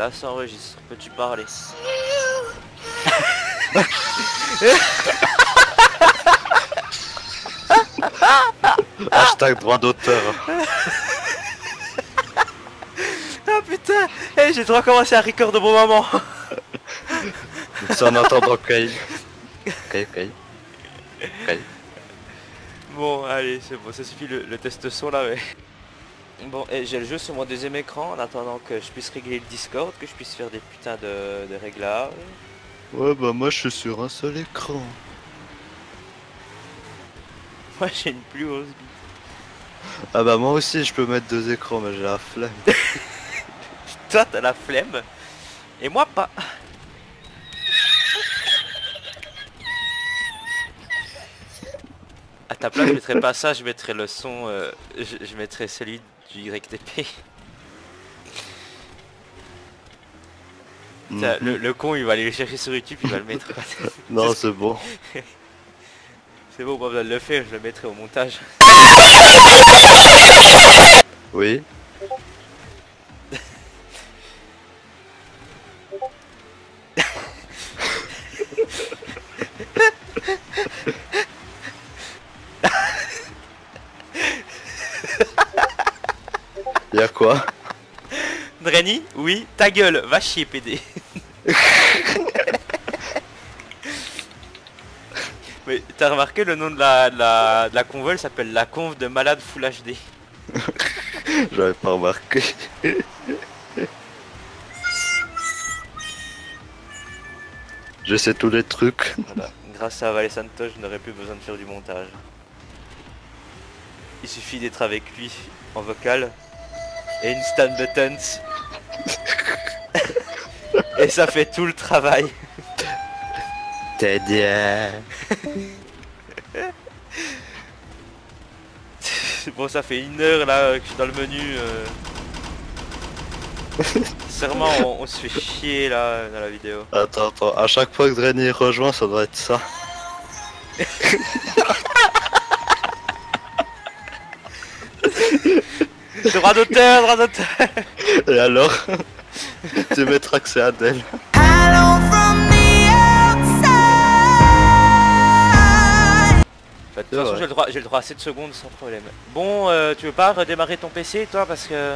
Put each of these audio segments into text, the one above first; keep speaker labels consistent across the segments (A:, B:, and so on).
A: là ça enregistre, peux-tu parler?
B: Hashtag droit d'auteur.
A: Ah putain, j'ai trop commencé à record au bon moment.
B: C'est en attendant Kay.
A: Bon allez c'est bon, ça suffit le test son là mais... Bon et j'ai le jeu sur mon deuxième écran en attendant que je puisse régler le Discord, que je puisse faire des putains de réglages.
B: Ouais bah moi je suis sur un seul écran.
A: Moi j'ai une plus grosse bite.
B: Ah bah moi aussi je peux mettre deux écrans mais j'ai la flemme.
A: Toi t'as la flemme et moi pas. À ta place je mettrais pas ça, je mettrais le son, je mettrais celui du YTP. Tiens, le con il va aller le chercher sur YouTube, il va le mettre.
B: Non c'est bon.
A: C'est bon, pas besoin de le faire, je le mettrai au montage.
B: Oui. Y'a quoi?
A: Drenny? Oui, ta gueule, va chier PD. Mais t'as remarqué le nom de la convol s'appelle la conve de malade full HD.
B: J'avais pas remarqué. Je sais tous les trucs.
A: Voilà. Grâce à Vale Santos, je n'aurais plus besoin de faire du montage. Il suffit d'être avec lui en vocal et instant buttons. Et ça fait tout le travail.
B: T'es bien.
A: Bon, ça fait 1 heure là que je suis dans le menu. Sincèrement, on se fait chier là dans la vidéo.
B: Attends, à chaque fois que Drenny rejoint, ça doit être ça.
A: Droit d'auteur, droit d'auteur.
B: Et alors? Tu mettras que c'est Adèle.
A: Bah, de toute façon, j'ai le droit à 7 secondes sans problème. Bon, tu veux pas redémarrer ton PC toi parce que...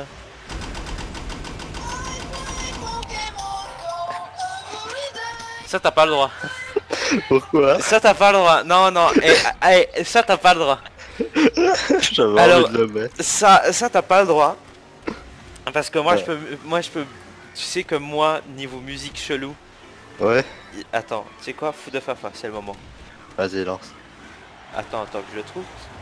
A: Ça t'as pas le droit.
B: Pourquoi?
A: Ça t'as pas le droit. Non, non, ça t'as pas le droit.
B: J'avais envie de le mettre.
A: Ça t'as pas le droit. Parce que moi je peux... Tu sais que moi, niveau musique chelou...
B: Ouais.
A: Attends, tu sais quoi? Fou de Fafa, c'est le moment.
B: Vas-y, lance.
A: Attends que je le trouve.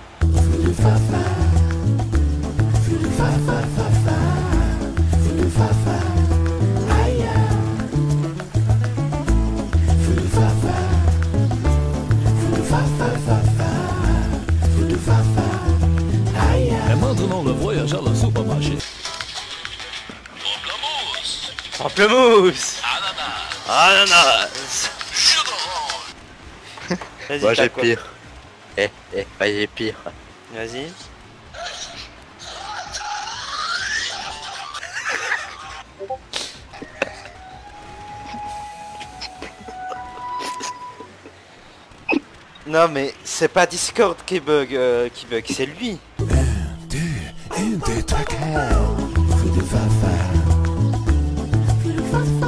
C: Et maintenant le voyageur le supermarché.
A: Pamplemousse. Ananas. Vas-y,
B: Moi j'ai
A: quoi?
B: pire. J'ai pire.
A: Vas-y. Non mais c'est pas Discord qui bug, c'est lui.
C: Un, deux, trois, quatre. Fou de Fafa.